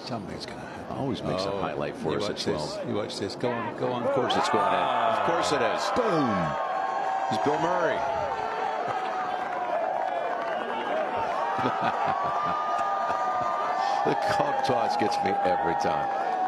Something's going to happen. Always makes a highlight for us at 12. You watch this. Go on. Go on. Of course it's going in. Of course it is. Boom. It's Bill Murray. The club toss gets me every time.